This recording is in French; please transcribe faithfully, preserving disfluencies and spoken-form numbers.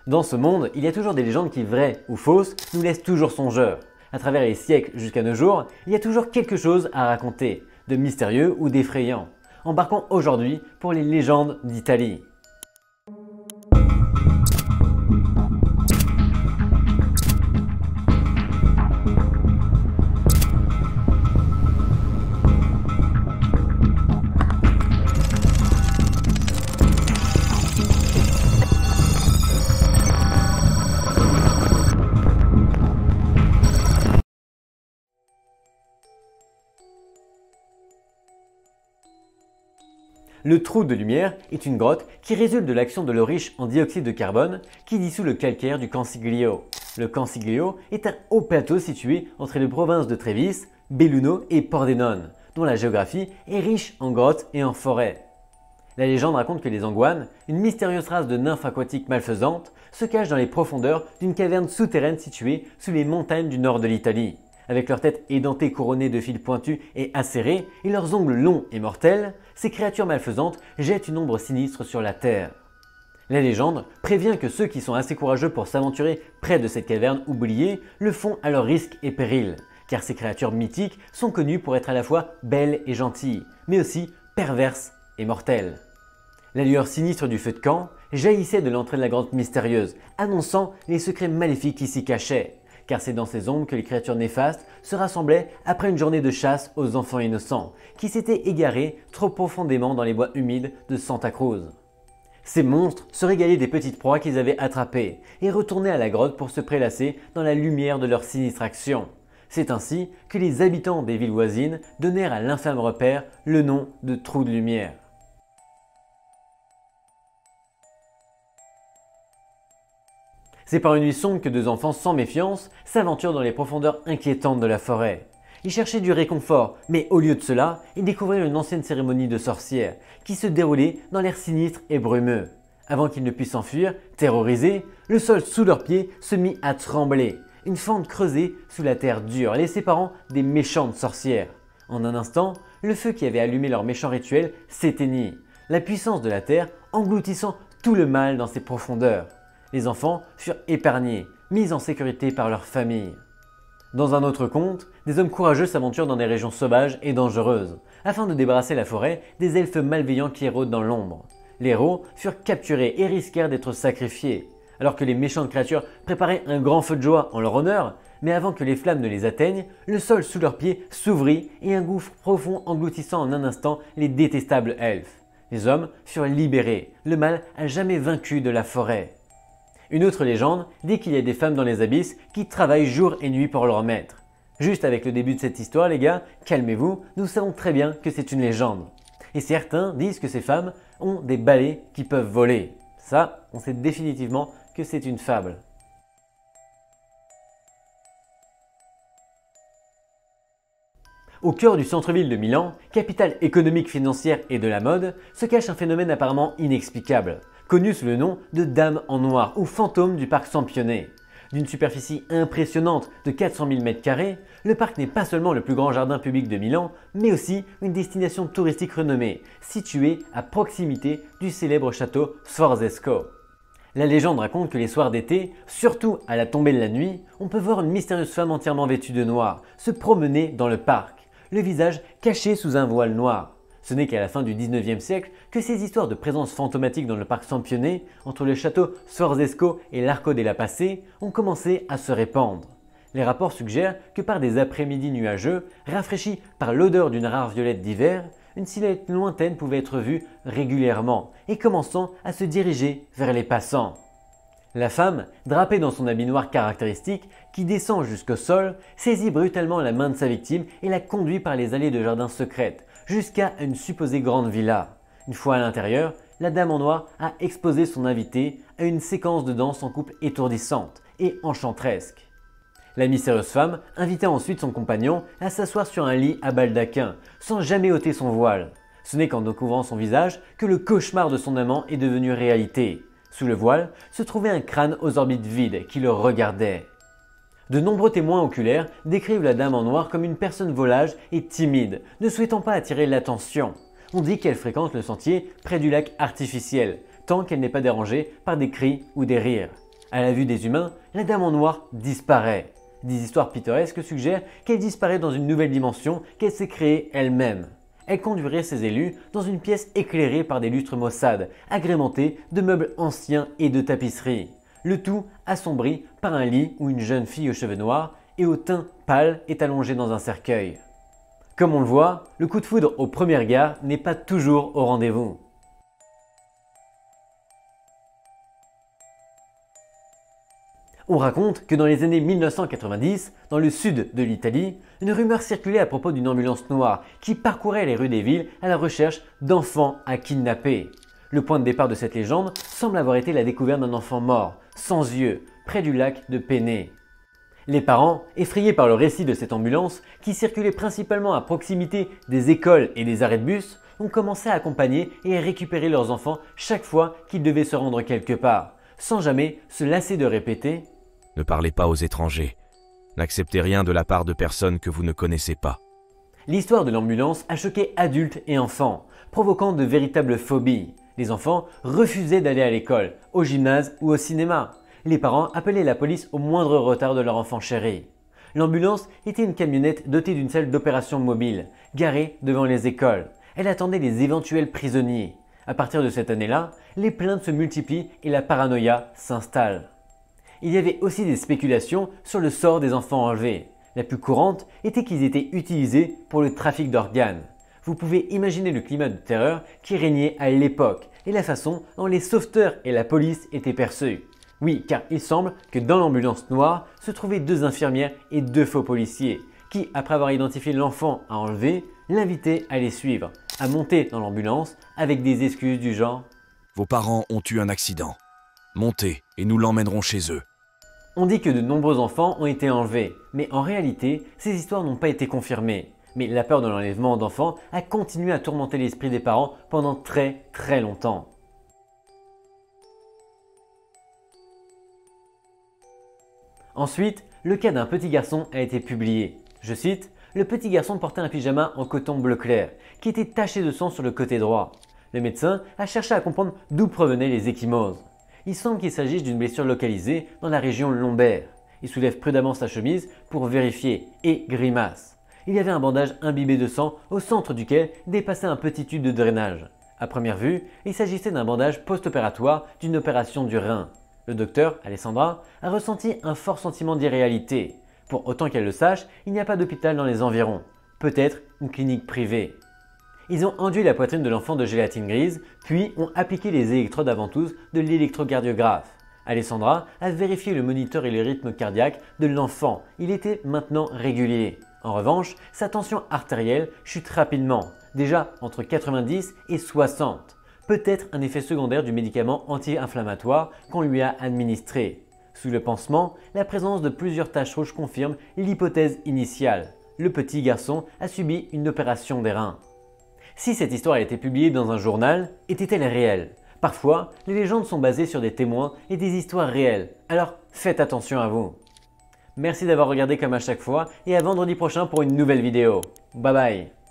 Dans ce monde, il y a toujours des légendes qui, vraies ou fausses, nous laissent toujours songeurs. À travers les siècles jusqu'à nos jours, il y a toujours quelque chose à raconter, de mystérieux ou d'effrayant. Embarquons aujourd'hui pour les légendes d'Italie. Le trou de lumière est une grotte qui résulte de l'action de l'eau riche en dioxyde de carbone qui dissout le calcaire du Cansiglio. Le Cansiglio est un haut plateau situé entre les provinces de Trévise, Belluno et Pordenone, dont la géographie est riche en grottes et en forêts. La légende raconte que les Anguanes, une mystérieuse race de nymphes aquatiques malfaisantes, se cachent dans les profondeurs d'une caverne souterraine située sous les montagnes du nord de l'Italie. Avec leur tête édentée couronnée de fils pointus et acérés et leurs ongles longs et mortels, ces créatures malfaisantes jettent une ombre sinistre sur la terre. La légende prévient que ceux qui sont assez courageux pour s'aventurer près de cette caverne oubliée le font à leur risque et péril, car ces créatures mythiques sont connues pour être à la fois belles et gentilles, mais aussi perverses et mortelles. La lueur sinistre du feu de camp jaillissait de l'entrée de la grotte mystérieuse, annonçant les secrets maléfiques qui s'y cachaient. Car c'est dans ces ombres que les créatures néfastes se rassemblaient après une journée de chasse aux enfants innocents, qui s'étaient égarés trop profondément dans les bois humides de Santa Cruz. Ces monstres se régalaient des petites proies qu'ils avaient attrapées et retournaient à la grotte pour se prélasser dans la lumière de leur sinistre action. C'est ainsi que les habitants des villes voisines donnèrent à l'infâme repère le nom de trou de lumière. C'est par une nuit sombre que deux enfants sans méfiance s'aventurent dans les profondeurs inquiétantes de la forêt. Ils cherchaient du réconfort, mais au lieu de cela, ils découvrirent une ancienne cérémonie de sorcières qui se déroulait dans l'air sinistre et brumeux. Avant qu'ils ne puissent s'enfuir, terrorisés, le sol sous leurs pieds se mit à trembler. Une fente creusée sous la terre dure, les séparant des méchantes sorcières. En un instant, le feu qui avait allumé leur méchant rituel s'éteignit, la puissance de la terre engloutissant tout le mal dans ses profondeurs. Les enfants furent épargnés, mis en sécurité par leur famille. Dans un autre conte, des hommes courageux s'aventurent dans des régions sauvages et dangereuses, afin de débarrasser la forêt des elfes malveillants qui rôdent dans l'ombre. Les héros furent capturés et risquèrent d'être sacrifiés, alors que les méchantes créatures préparaient un grand feu de joie en leur honneur, mais avant que les flammes ne les atteignent, le sol sous leurs pieds s'ouvrit et un gouffre profond engloutissant en un instant les détestables elfes. Les hommes furent libérés, le mal a jamais vaincu de la forêt. Une autre légende dit qu'il y a des femmes dans les abysses qui travaillent jour et nuit pour leur maître. Juste avec le début de cette histoire les gars, calmez-vous, nous savons très bien que c'est une légende. Et certains disent que ces femmes ont des balais qui peuvent voler. Ça, on sait définitivement que c'est une fable. Au cœur du centre-ville de Milan, capitale économique, financière et de la mode, se cache un phénomène apparemment inexplicable, connu sous le nom de Dame en Noir ou fantôme du parc Sampionnet. D'une superficie impressionnante de quatre cent mille mètres carrés, le parc n'est pas seulement le plus grand jardin public de Milan, mais aussi une destination touristique renommée, située à proximité du célèbre château Sforzesco. La légende raconte que les soirs d'été, surtout à la tombée de la nuit, on peut voir une mystérieuse femme entièrement vêtue de noir se promener dans le parc, le visage caché sous un voile noir. Ce n'est qu'à la fin du dix-neuvième siècle que ces histoires de présence fantomatique dans le parc Sampionnet, entre le château Sforzesco et l'Arco della Pace, ont commencé à se répandre. Les rapports suggèrent que par des après-midi nuageux, rafraîchis par l'odeur d'une rare violette d'hiver, une silhouette lointaine pouvait être vue régulièrement et commençant à se diriger vers les passants. La femme, drapée dans son habit noir caractéristique, qui descend jusqu'au sol, saisit brutalement la main de sa victime et la conduit par les allées de jardins secrètes, jusqu'à une supposée grande villa. Une fois à l'intérieur, la dame en noir a exposé son invité à une séquence de danse en couple étourdissante et enchanteresque. La mystérieuse femme invita ensuite son compagnon à s'asseoir sur un lit à baldaquin, sans jamais ôter son voile. Ce n'est qu'en découvrant son visage que le cauchemar de son amant est devenu réalité. Sous le voile se trouvait un crâne aux orbites vides qui le regardait. De nombreux témoins oculaires décrivent la dame en noir comme une personne volage et timide, ne souhaitant pas attirer l'attention. On dit qu'elle fréquente le sentier près du lac artificiel, tant qu'elle n'est pas dérangée par des cris ou des rires. À la vue des humains, la dame en noir disparaît. Des histoires pittoresques suggèrent qu'elle disparaît dans une nouvelle dimension qu'elle s'est créée elle-même. Elle conduirait ses élus dans une pièce éclairée par des lustres maussades, agrémentée de meubles anciens et de tapisseries. Le tout assombri par un lit où une jeune fille aux cheveux noirs et au teint pâle est allongée dans un cercueil. Comme on le voit, le coup de foudre au premier regard n'est pas toujours au rendez-vous. On raconte que dans les années mille neuf cent quatre-vingt-dix, dans le sud de l'Italie, une rumeur circulait à propos d'une ambulance noire qui parcourait les rues des villes à la recherche d'enfants à kidnapper. Le point de départ de cette légende semble avoir été la découverte d'un enfant mort, sans yeux, près du lac de Penée. Les parents, effrayés par le récit de cette ambulance, qui circulait principalement à proximité des écoles et des arrêts de bus, ont commencé à accompagner et à récupérer leurs enfants chaque fois qu'ils devaient se rendre quelque part, sans jamais se lasser de répéter « Ne parlez pas aux étrangers. N'acceptez rien de la part de personnes que vous ne connaissez pas. » L'histoire de l'ambulance a choqué adultes et enfants, provoquant de véritables phobies. Les enfants refusaient d'aller à l'école, au gymnase ou au cinéma. Les parents appelaient la police au moindre retard de leur enfant chéri. L'ambulance était une camionnette dotée d'une salle d'opération mobile, garée devant les écoles. Elle attendait les éventuels prisonniers. À partir de cette année-là, les plaintes se multiplient et la paranoïa s'installe. Il y avait aussi des spéculations sur le sort des enfants enlevés. La plus courante était qu'ils étaient utilisés pour le trafic d'organes. Vous pouvez imaginer le climat de terreur qui régnait à l'époque et la façon dont les sauveteurs et la police étaient perçus. Oui, car il semble que dans l'ambulance noire se trouvaient deux infirmières et deux faux policiers qui, après avoir identifié l'enfant à enlever, l'invitaient à les suivre, à monter dans l'ambulance avec des excuses du genre « Vos parents ont eu un accident. Montez et nous l'emmènerons chez eux. » On dit que de nombreux enfants ont été enlevés, mais en réalité, ces histoires n'ont pas été confirmées. Mais la peur de l'enlèvement d'enfants a continué à tourmenter l'esprit des parents pendant très très longtemps. Ensuite, le cas d'un petit garçon a été publié. Je cite, « Le petit garçon portait un pyjama en coton bleu clair, qui était taché de sang sur le côté droit. Le médecin a cherché à comprendre d'où provenaient les ecchymoses. Il semble qu'il s'agisse d'une blessure localisée dans la région lombaire. Il soulève prudemment sa chemise pour vérifier et grimace. Il y avait un bandage imbibé de sang au centre duquel dépassait un petit tube de drainage. À première vue, il s'agissait d'un bandage post-opératoire d'une opération du rein. Le docteur, Alessandra, a ressenti un fort sentiment d'irréalité. Pour autant qu'elle le sache, il n'y a pas d'hôpital dans les environs. Peut-être une clinique privée. Ils ont enduit la poitrine de l'enfant de gélatine grise, puis ont appliqué les électrodes à ventouse de l'électrocardiographe. Alessandra a vérifié le moniteur et le rythme cardiaque de l'enfant. Il était maintenant régulier. En revanche, sa tension artérielle chute rapidement, déjà entre quatre-vingt-dix et soixante. Peut-être un effet secondaire du médicament anti-inflammatoire qu'on lui a administré. Sous le pansement, la présence de plusieurs taches rouges confirme l'hypothèse initiale. Le petit garçon a subi une opération des reins. Si cette histoire a été publiée dans un journal, était-elle réelle? Parfois, les légendes sont basées sur des témoins et des histoires réelles, alors faites attention à vous. Merci d'avoir regardé comme à chaque fois et à vendredi prochain pour une nouvelle vidéo. Bye bye.